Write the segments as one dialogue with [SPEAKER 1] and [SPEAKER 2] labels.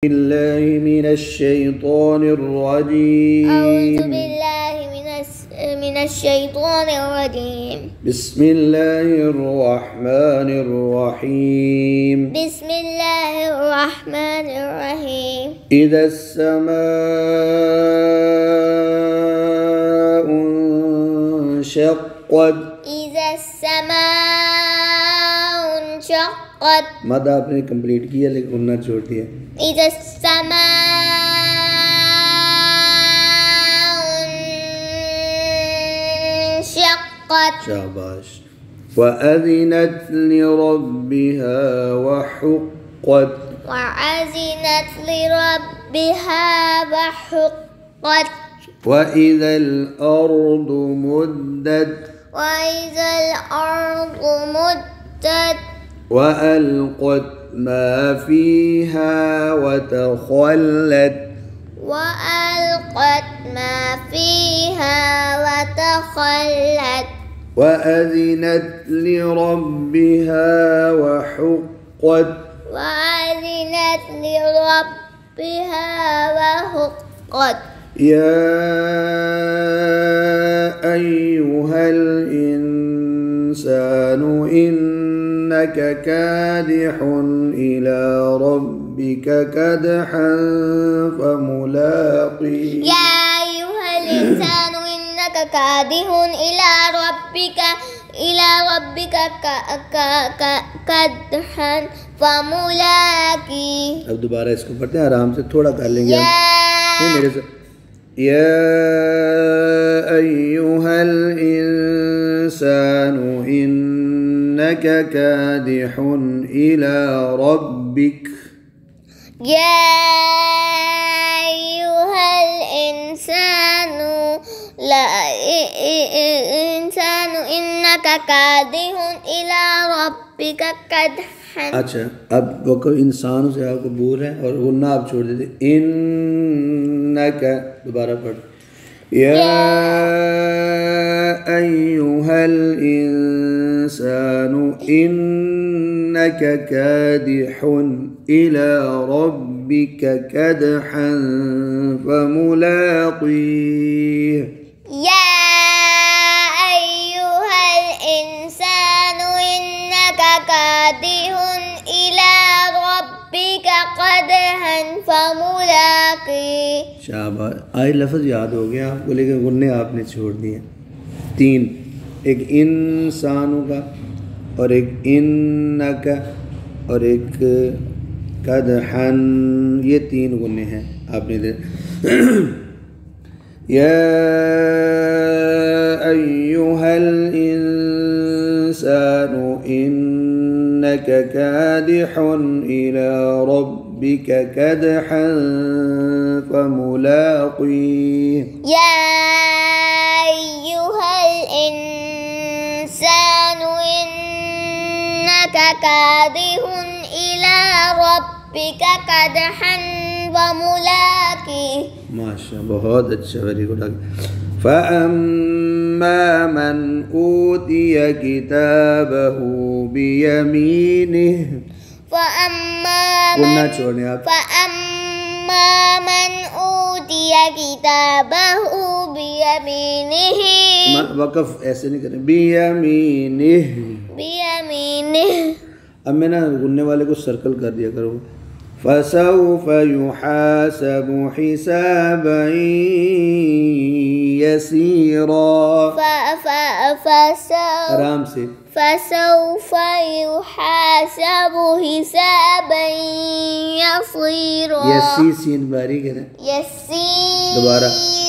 [SPEAKER 1] بالله من الشيطان الرجيم.
[SPEAKER 2] أعوذ بالله من الشيطان الرجيم.
[SPEAKER 1] بسم الله الرحمن الرحيم.
[SPEAKER 2] بسم الله الرحمن الرحيم.
[SPEAKER 1] إذا السماء انشقت.
[SPEAKER 2] إذا السماء انشقت.
[SPEAKER 1] मद आपने कंप्लीट किया लेकिन उन्ना छोड़ दिया.
[SPEAKER 2] إذا السماء انشقت.
[SPEAKER 1] शाबाश. وأذنت لربها وحقت.
[SPEAKER 2] وأذنت لربها وحقت.
[SPEAKER 1] وإذا الأرض مدت.
[SPEAKER 2] وإذا الأرض مدت.
[SPEAKER 1] وألقت ما فيها وتخلت.
[SPEAKER 2] وألقت ما فيها وتخلت.
[SPEAKER 1] وأذنت لربها وحقت.
[SPEAKER 2] وأذنت لربها وحقت.
[SPEAKER 1] يا أيها الإنسان إنك كادح إلى ربك كدحا فملاقيه.
[SPEAKER 2] يا أيها الإنسان إنك كادح إلى ربك كدحا فملاقيه.
[SPEAKER 1] अब दोबारा इसको पढ़ते हैं, आराम से थोड़ा कर लेंगे हम. मेरे से يا أيها الإنسان إنك كادح إلى ربك.
[SPEAKER 2] يا أيها الإنسان إنك كادح إلى ربك كدحا.
[SPEAKER 1] अच्छा, अब वो इंसानों से आपको बोल रहे हैं और गुन्ना आप छोड़ देते. इन्नका दोबारा पढ़. या अय्युहल इंसानु इन्नका कादिहुन इला रब्बिका कदहन फमुलाक़ीह.
[SPEAKER 2] या अय्युहल इंसानु इन्नका कादिहुन इला रब्बिका कदहन फमुलाक़ीह.
[SPEAKER 1] शाबाश. आज लफ्ज़ याद हो गया आपको, लेकिन गुन्ने आपने छोड़ दिए. तीन, एक इंसानों का और एक इन्नका और एक कदहन, ये तीन गुन्ने हैं आपने दे. या अय्युहल इंसानु इन्नका कादिहुन इला रब्बिका कदहन फमुलाक़ीह.
[SPEAKER 2] या अय्युहल इंसानु इन्नका कादिहुन इला रब्बिका कदहन फमुलाक़ीह.
[SPEAKER 1] माशा, बहुत अच्छा, वेरी गुड. फ़अम्मा मन ऊतिय किताबहु बियमीनिह. गुन्ना छोड़ने आप.
[SPEAKER 2] फ़अम्मा मन ऊतिय किताबहु बियमीनिह.
[SPEAKER 1] वक़फ़ ऐसे नहीं करें. बियमीनिह.
[SPEAKER 2] बियमीनिह.
[SPEAKER 1] अब मैं ना गुन्ने वाले को सर्कल कर दिया करूँ. फसौफ युहासबु हिसाबन यसीरा. आराम से. फसौफ
[SPEAKER 2] युहासबु हिसाबन यसीरा.
[SPEAKER 1] यसी सीन बारीक है ना.
[SPEAKER 2] यसीरा.
[SPEAKER 1] दोबारा.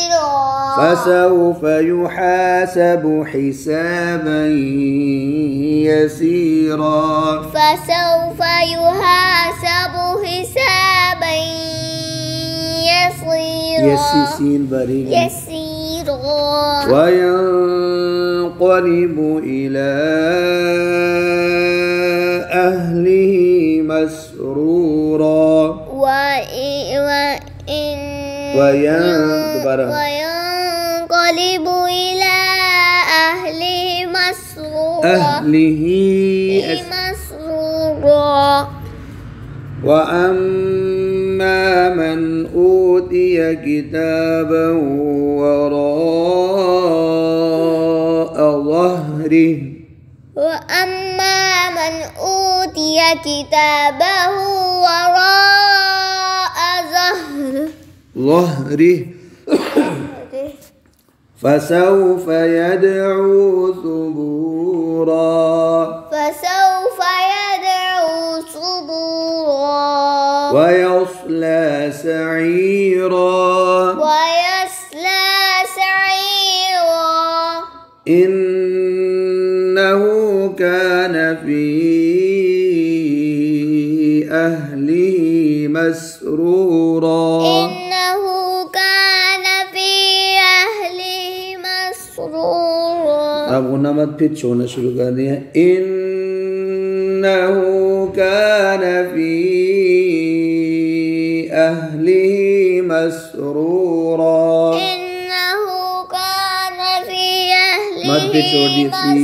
[SPEAKER 1] फसौफ युहासबु हिसाबन यसीरा.
[SPEAKER 2] फसौफ युहासबु हिसाबन यसीरा.
[SPEAKER 1] यसी सीन बारीक है.
[SPEAKER 2] यसीरा.
[SPEAKER 1] वयंक़लिबु इला अहलिही मसरूरा.
[SPEAKER 2] वयंक़लिबु इला अहलिही मसरूरा.
[SPEAKER 1] अहलिही
[SPEAKER 2] मसरूरा.
[SPEAKER 1] وأما من أوتي كتابه وراء ظهره
[SPEAKER 2] وأما من أوتي كتابه وراء
[SPEAKER 1] ظهره فسوف يدعو ثبورا ويصلى سعيرا إنه كان في أهله مسرورا अब गुना मत फिर छोड़ना शुरू कर दिया इन्नहु कान फी अहलिही मसरूरा मत फिर छोड़ दिया फी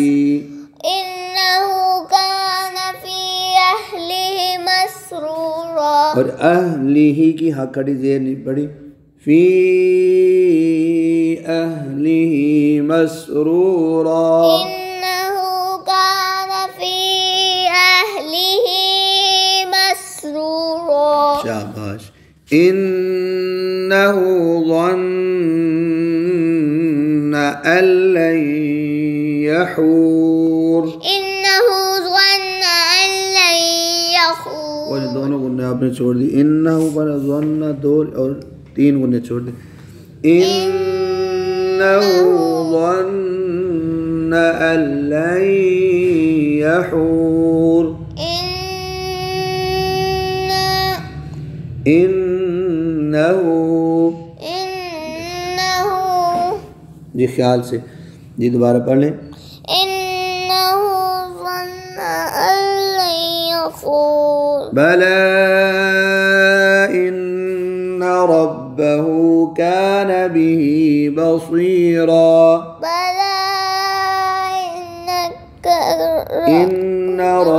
[SPEAKER 1] और अहलिही की हाँ खड़ी जेर नहीं पड़ी फी अहलिही मसरूरा
[SPEAKER 2] इन्नहु कान फी अहलिही मसरूरा
[SPEAKER 1] शाबाश इन्नहु ظن अन लन यहूर और दोनों गुन्ने आपने छोड़ दी इन्नहु पर ظن दो और तीन गुन्ने छोड़ दी इन्नहु ظن अन लन यहूर इन्नहु जी ख्याल से जी दोबारा पढ़ लें
[SPEAKER 2] इन्नहु ظن अन लन यहूर
[SPEAKER 1] बला इन्न रब्बहु कान बिही बसीरा إن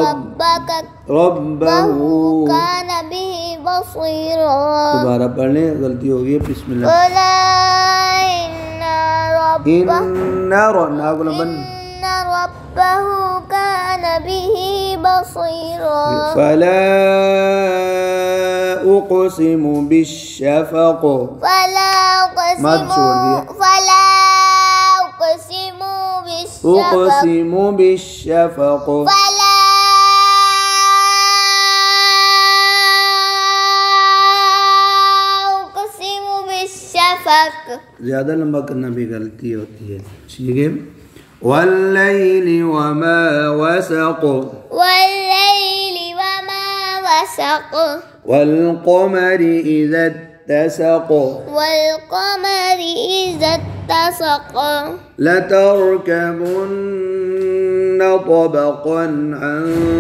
[SPEAKER 1] ربه
[SPEAKER 2] كان به بصيرا
[SPEAKER 1] दोबारा पढ़ लें गलती हो गई है बिस्मिल्लाह
[SPEAKER 2] إن ربه كان به بصيرا
[SPEAKER 1] فلا أقسم بالشفق أقسم بالشفق ज़्यादा लंबा करना भी गलती होती है ठीक है वल्लैलि वमा वसक़ वल्क़मरि इज़ा इत्तसक़ लतरकबुन्न طبقا عن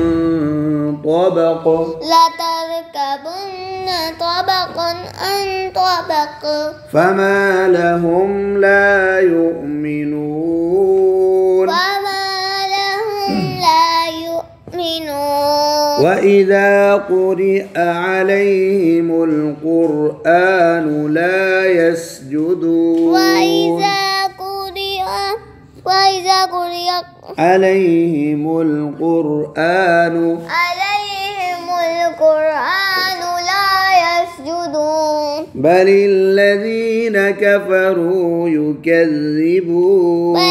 [SPEAKER 1] طبق فما لهم لا يؤمنون وإذا قرئ عليهم القرآن لا يسجدون وإذا قرئ عليهم القرآن لا يسجدون بل الذين كفروا يكذبون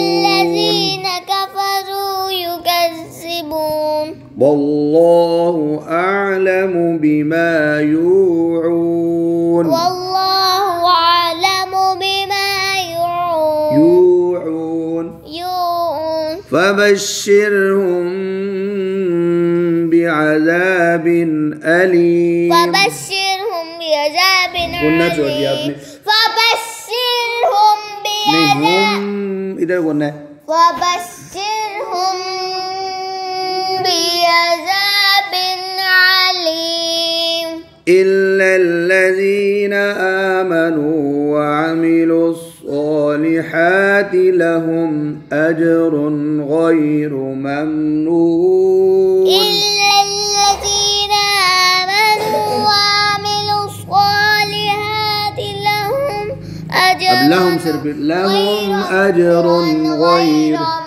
[SPEAKER 1] والله أعلم بما يوعون فبشرهم بعذاب أليم गुन्ना छोड़ दिया आपने नहीं हम इधर गुन्ना है إلا الذين آمنوا وعملوا الصالحات لهم أجر غير ممنون लहुम सिर्फ लहुम अजरुन गैर